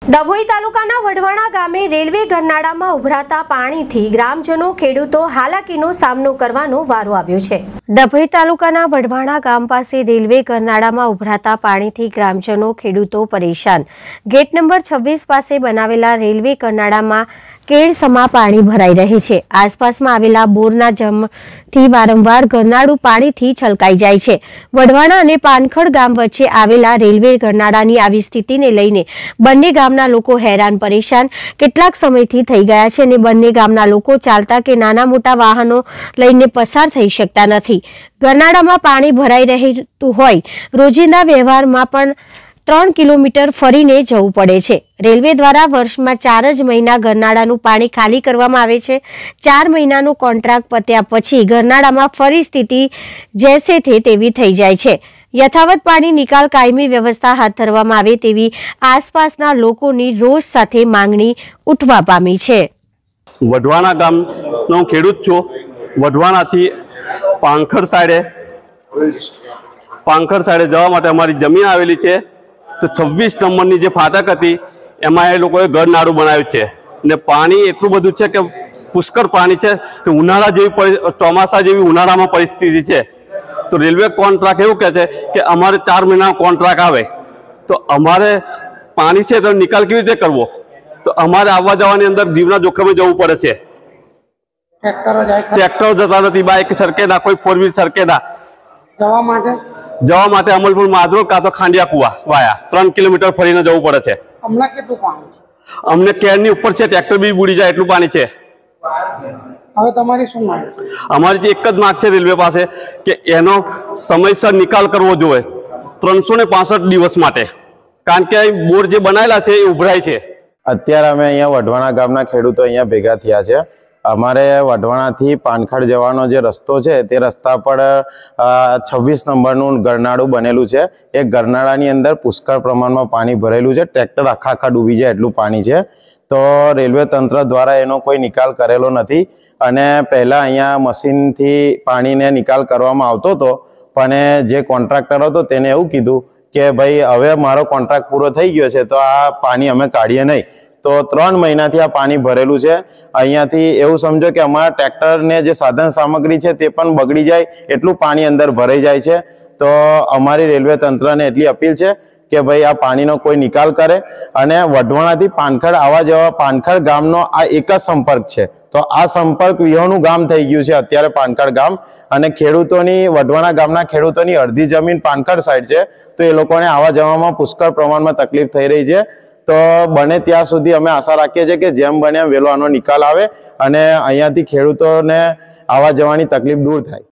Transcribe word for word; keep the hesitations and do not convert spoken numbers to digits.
ડભોઈ તાલુકાના વઢવાણા ગામે રેલવે ગરનાળામાં ઉભરાતા પાણીથી ગ્રામજનો ખેડૂતો હાલાકીનો સામનો કરવાનો વારો આવ્યો છે। ડભોઈ તાલુકાના વઢવાણા ગામ પાસે રેલવે ગરનાળામાં ઉભરાતા પાણીથી ગ્રામજનો ખેડૂતો પરેશાન। ગેટ નંબર છવ્વીસ પાસે બનાવેલા રેલવે ગરનાળામાં કેળસમા પાણી ભરાઈ રહે છે। આસપાસમાં આવેલા બોરના જમથી વારંવાર ગરનાળું પાણીથી છલકાઈ જાય છે। વઢવાણા અને પાનખડ ગામ વચ્ચે આવેલા રેલવે ગરનાળાની આવી સ્થિતિને લઈને બંને ગામના લોકો હેરાન પરેશાન કેટલાક સમયથી થઈ ગયા છે અને બંને ગામના લોકો ચાલતા કે નાના મોટા વાહનો લઈને પસાર થઈ શકતા નથી। ગરનાળામાં પાણી ભરાઈ રહેતું હોય રોજિંદા વ્યવહારમાં પણ ત્રણ કિલોમીટર ફરીને જવું પડે છે। રેલવે દ્વારા વર્ષમાં ચાર જ મહિના ગરનાળાનું પાણી ખાલી કરવામાં આવે છે। ચાર મહિનાનો કોન્ટ્રાક્ટ પત્યા પછી ગરનાળામાં ફરી સ્થિતિ જેસે થે તેવી થઈ જાય છે। યથાવત પાણી નિકાલ કાયમી વ્યવસ્થા હાથ ધરવામાં આવે તેવી આસપાસના લોકોની રોષ સાથે માંગણી ઉઠવા પામી છે। વઢવાણા ગામનો ખેડૂત છું। વઢવાણાથી પાંખડ સાઈડે પાંખડ સાઈડે જવા માટે અમારી જમીન આવેલી છે। तो छब्बीस नंबर की फाटक थी एम लोग गरनाळुं बनाव्युं छे ने पानी एटलुं बधुं छे कि पुष्कळ पानी है कि उनाळा जेवी चौमासा जेवी उनाळा में परिस्थिति है। तो रेलवे कॉन्ट्राक्ट एवं कहे कि अमारे चार महीना कॉन्ट्राक्ट आवे तो अमारे पानी है तो निकाल केवी रीते करवो तो अमारे आववा जवानी अंदर जीवना जोखमे जवुं पड़े छे। ट्रेक्टरो जता नथी, बाइक सरके ना, कोई फोर व्हील सरके ना। जवा माटे जवा माटे अमलपुर माधरोल का तो खांडिया कुआ वाया त्रण किलोमीटर फरीने जवुं पड़े छे। हमने केटલું પાણી છે? अमने केરની ઉપર છે, ટ્રેક્ટર બી બુડી જાય એટલું પાણી છે। હવે તમારી શું માંગ છે? અમારી જે એક જ માંગ છે રેલવે પાસે કે એનો સમયસર નિકાલ કરવો જોઈએ ત્રણસો પાસઠ દિવસ માટે, કારણ કે બોર જે બનાવેલા છે એ ઉભરાય છે। અત્યારે અમે અહીંયા વઢવાણા ગામના ખેડૂતો અહીંયા ભેગા થયા છે। અમારે વઢવાણાથી પાનખડ જવાનો જે રસ્તો છે તે રસ્તા પર છવ્વીસ નંબરનું ગરનાળું બનેલું છે। એ ગરનાળાની અંદર પુષ્કળ પ્રમાણમાં પાણી ભરેલું છે। ટ્રેક્ટર આખા આખા ડૂબી જાય એટલું પાણી છે। તો રેલવે તંત્ર દ્વારા એનો કોઈ નિકાલ કરેલો નથી અને પહેલાં અહીંયા મશીનથી પાણીને નિકાલ કરવામાં આવતો હતો, પણ જે કોન્ટ્રાક્ટર હતો તેને એવું કીધું કે ભાઈ હવે મારો કોન્ટ્રાક્ટ પૂરો થઈ ગયો છે તો આ પાણી અમે કાઢીએ નહીં। તો ત્રણ મહિનાથી આ પાણી ભરેલું છે। અહીંયાથી એવું સમજો કે અમારા ટ્રેક્ટરને જે સાધન સામગ્રી છે તે પણ બગડી જાય એટલું પાણી અંદર ભરાઈ જાય છે। તો અમારી રેલવે તંત્રને એટલી અપીલ છે કે ભાઈ આ પાણીનો કોઈ નિકાલ કરે અને વઢવાણાથી પાનખડ આવવા જવા પાનખડ ગામનો આ એક જ સંપર્ક છે। તો આ સંપર્ક વિહોણું ગામ થઈ ગયું છે અત્યારે પાનખડ ગામ, અને ખેડૂતોની વઢવાણા ગામના ખેડૂતોની અડધી જમીન પાનખડ સાઈડ છે તો એ લોકોને આવવા જવામાં પુષ્કળ પ્રમાણમાં તકલીફ થઈ રહી છે। તો બને ત્યાં સુધી અમે આશા રાખીએ છીએ કે જેમ બને એમ વહેલો આનો નિકાલ આવે અને અહીંયાથી ખેડૂતોને આવવા જવાની તકલીફ દૂર થાય।